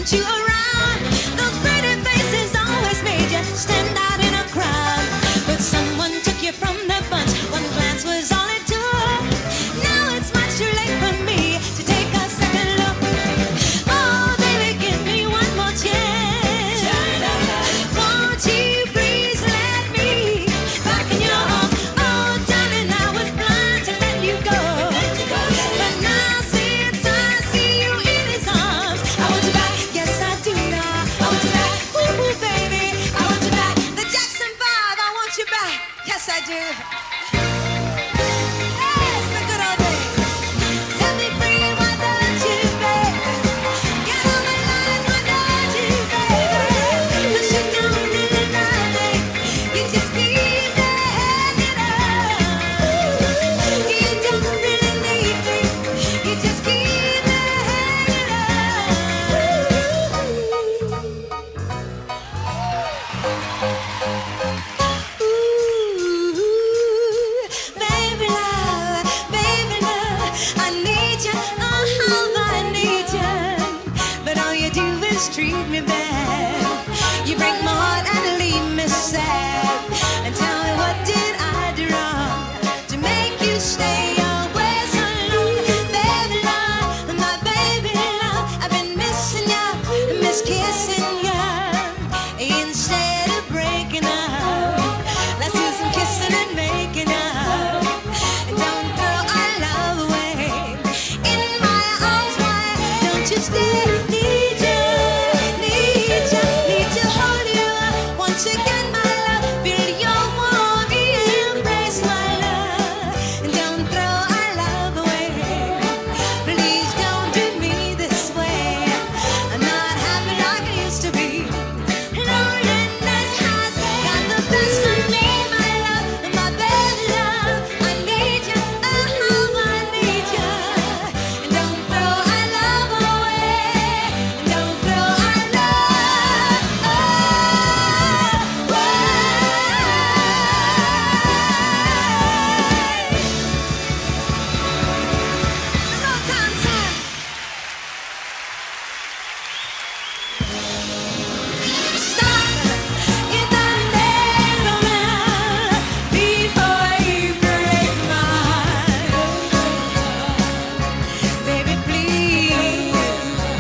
you around. Those pretty faces always made you stand out in a crowd. But someone took you from the bunch. One glance was all it took. Now it's much too late for me to take a second look. Oh, baby, give me one more chance. Won't you please let me back in your arms? Oh, darling, I was blind to let you go. But now since I see you in his arms, I want you back. Yes, I do now. I want you back. Ooh, baby, I want you back. The Jackson 5, I want you back. Yes, I do. Yes, the good old days. Set me free, why don't you, baby? Get on my line, why don't you, baby? 'Cause you don't really know me. You just keep me hanging on. You don't really need me. You just keep me hanging on. Ooh, baby love, I need you, oh, I need you. But all you do is treat me bad. You break my heart and leave me sad. And tell me, what did I do wrong to make you stay away so long? Baby love, my baby love, I've been missing you, miss kissing you. Instead of breaking up, let's do some kissing and making up. Don't throw our love away. In my arms, why don't you stay? Need you, need to hold you once again, my love. Feel your warm embrace, my love. Don't throw our love away. Please don't do me this way. I'm not happy like I used to be. Loneliness has got the best of me, my love, my baby love. I need you, oh, I need you. Don't throw our love away. Don't throw our love away. One more time, son. Stop in the name of love before you break my heart. Baby, please.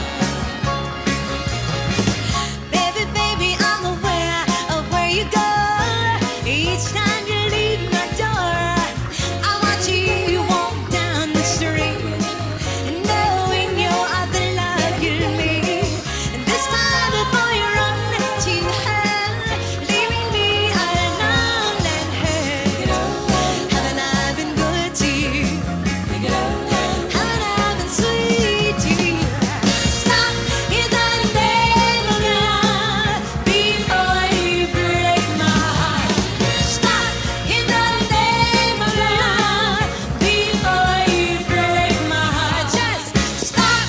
Baby, I'm aware of where you go. Each time you leave my door, I watch you walk down the street, knowing your other love you meet. And this time before you run to hell, leaving me alone and hurt. Haven't I been good to you? Haven't I been sweet to you? Stop in the name of love before you break my heart. Stop in the name of love before you break my heart. Just stop.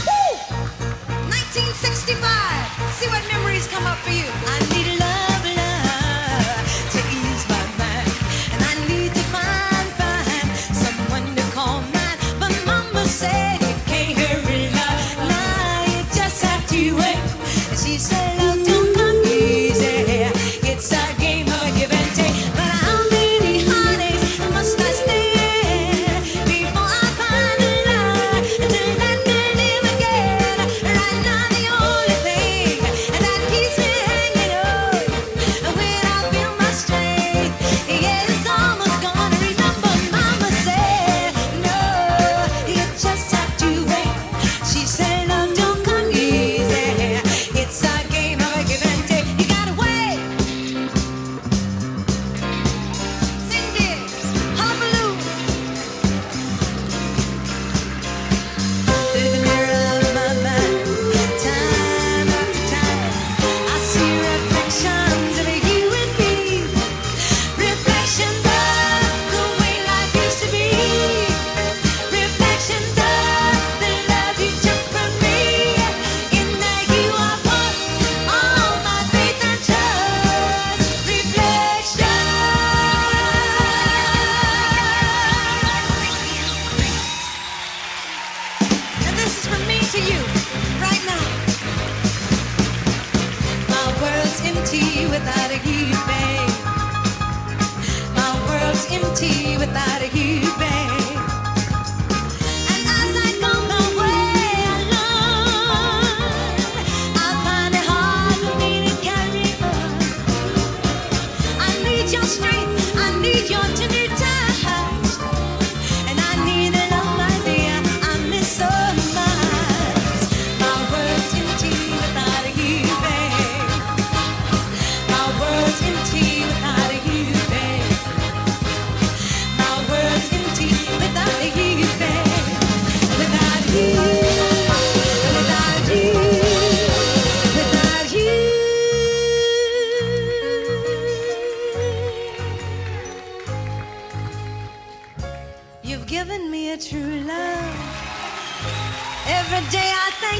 1965. See what memories come up for you. I need love to ease my mind, and I need to find someone to call mine. But Mama said you can't hurry love. Now you just have to wait. And she said love don't come easy. It's a game of give and take. But how many heartaches must I stand before I find a love to let me live again? Right now the only thing that keeps me hanging on when I feel my strength, yeah, it's almost gone. Remember Mama said no, you just have to wait. She said love don't come easy.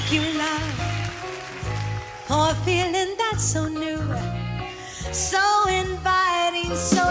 thank you, love, for a feeling that's so new, so inviting, so